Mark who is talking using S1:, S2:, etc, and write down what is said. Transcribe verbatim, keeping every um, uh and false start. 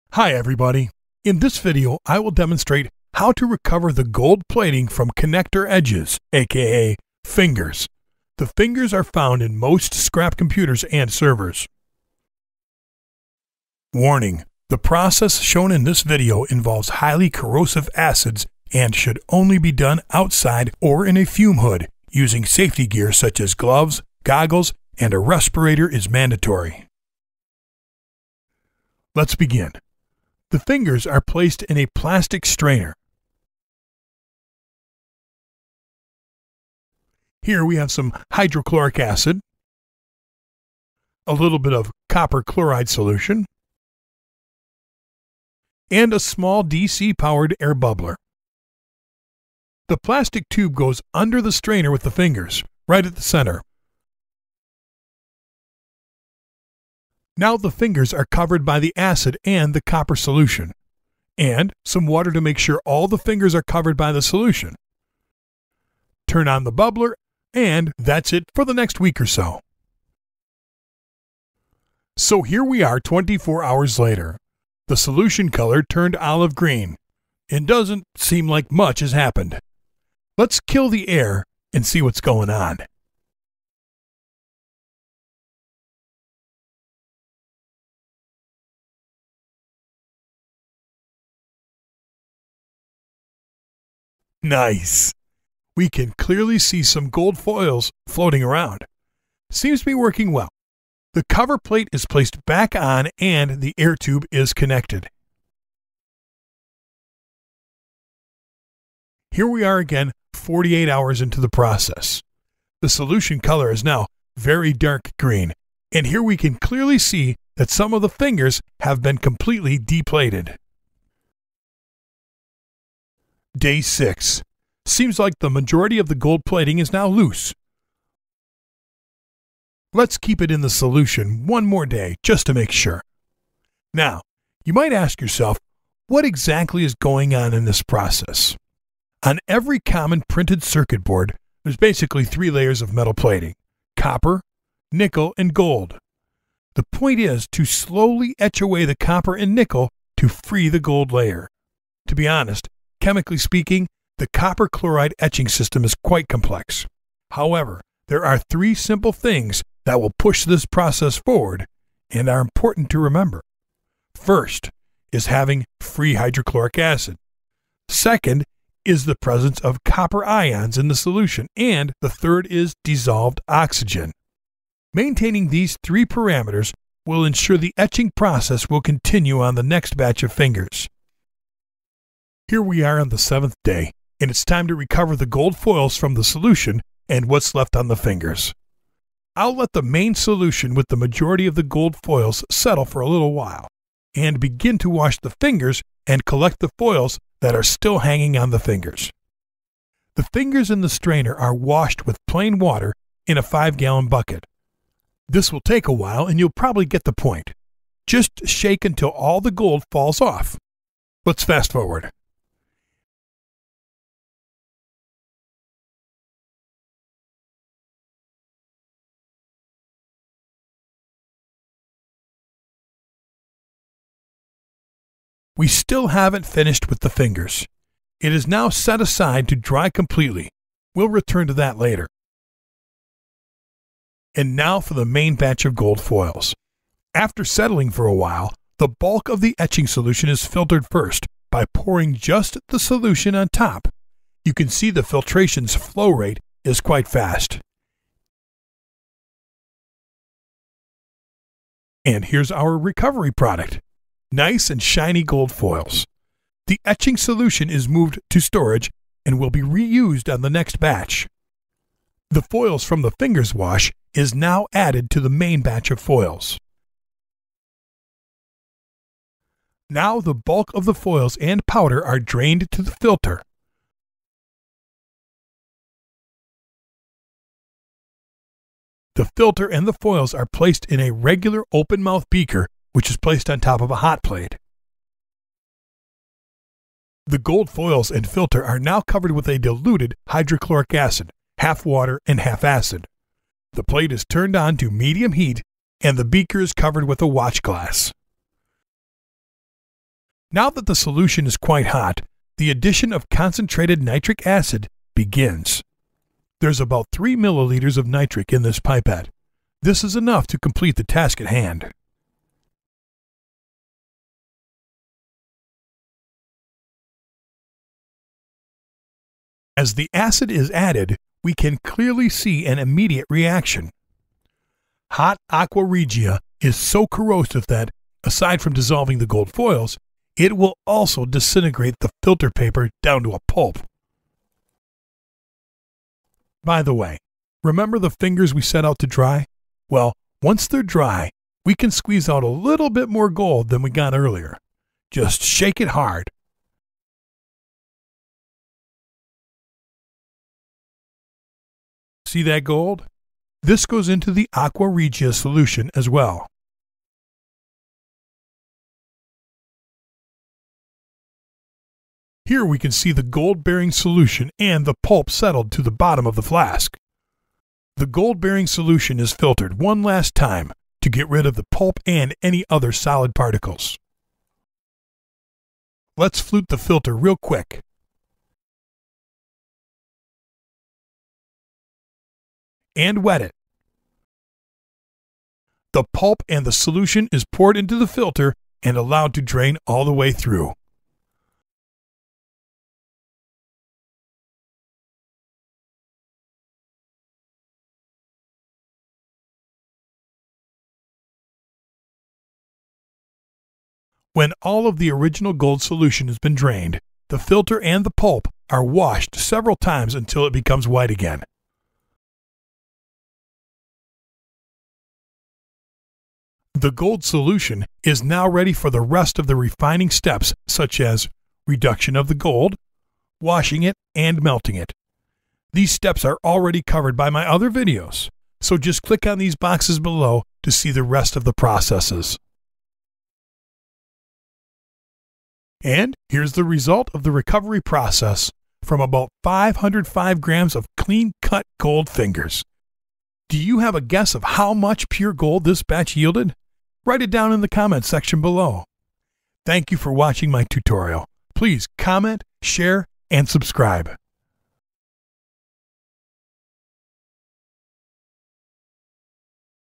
S1: Hi everybody. In this video, I will demonstrate how to recover the gold plating from connector edges, aka fingers. The fingers are found in most scrap computers and servers. Warning: the process shown in this video involves highly corrosive acids and should only be done outside or in a fume hood using safety gear such as gloves, goggles, and a respirator is mandatory. Let's begin. The fingers are placed in a plastic strainer. Here we have some hydrochloric acid, a little bit of copper chloride solution, and a small D C-powered air bubbler. The plastic tube goes under the strainer with the fingers, right at the center. Now the fingers are covered by the acid and the copper solution, and some water to make sure all the fingers are covered by the solution. Turn on the bubbler, and that's it for the next week or so. So here we are twenty-four hours later. The solution color turned olive green. It doesn't seem like much has happened. Let's kill the air and see what's going on. Nice! We can clearly see some gold foils floating around. Seems to be working well. The cover plate is placed back on and the air tube is connected. Here we are again, forty-eight hours into the process. The solution color is now very dark green, and here we can clearly see that some of the fingers have been completely deplated. Day six. Seems like the majority of the gold plating is now loose. Let's keep it in the solution one more day just to make sure. Now, you might ask yourself, what exactly is going on in this process? On every common printed circuit board, there's basically three layers of metal plating: copper, nickel, and gold. The point is to slowly etch away the copper and nickel to free the gold layer. To be honest, chemically speaking, the copper chloride etching system is quite complex. However, there are three simple things that will push this process forward and are important to remember. First is having free hydrochloric acid. Second is the presence of copper ions in the solution. And the third is dissolved oxygen. Maintaining these three parameters will ensure the etching process will continue on the next batch of fingers. Here we are on the seventh day, and it's time to recover the gold foils from the solution and what's left on the fingers. I'll let the main solution with the majority of the gold foils settle for a little while, and begin to wash the fingers and collect the foils that are still hanging on the fingers. The fingers in the strainer are washed with plain water in a five-gallon bucket. This will take a while, and you'll probably get the point. Just shake until all the gold falls off. Let's fast forward. We still haven't finished with the fingers. It is now set aside to dry completely. We'll return to that later. And now for the main batch of gold foils. After settling for a while, the bulk of the etching solution is filtered first by pouring just the solution on top. You can see the filtration's flow rate is quite fast. And here's our recovery product. Nice and shiny gold foils. The etching solution is moved to storage and will be reused on the next batch. The foils from the fingers wash is now added to the main batch of foils. Now the bulk of the foils and powder are drained to the filter. The filter and the foils are placed in a regular open-mouth beaker, which is placed on top of a hot plate. The gold foils and filter are now covered with a diluted hydrochloric acid, half water and half acid. The plate is turned on to medium heat and the beaker is covered with a watch glass. Now that the solution is quite hot, the addition of concentrated nitric acid begins. There's about three milliliters of nitric in this pipette. This is enough to complete the task at hand. As the acid is added, we can clearly see an immediate reaction. Hot aqua regia is so corrosive that, aside from dissolving the gold foils, it will also disintegrate the filter paper down to a pulp. By the way, remember the fingers we set out to dry? Well, once they're dry, we can squeeze out a little bit more gold than we got earlier. Just shake it hard. See that gold? This goes into the aqua regia solution as well. Here we can see the gold-bearing solution and the pulp settled to the bottom of the flask. The gold-bearing solution is filtered one last time to get rid of the pulp and any other solid particles. Let's flute the filter real quick. And wet it. The pulp and the solution is poured into the filter and allowed to drain all the way through. When all of the original gold solution has been drained, the filter and the pulp are washed several times until it becomes white again. The gold solution is now ready for the rest of the refining steps, such as reduction of the gold, washing it, and melting it. These steps are already covered by my other videos, so just click on these boxes below to see the rest of the processes. And here's the result of the recovery process from about five hundred five grams of clean-cut gold fingers. Do you have a guess of how much pure gold this batch yielded? Write it down in the comments section below. Thank you for watching my tutorial. Please comment, share, and subscribe.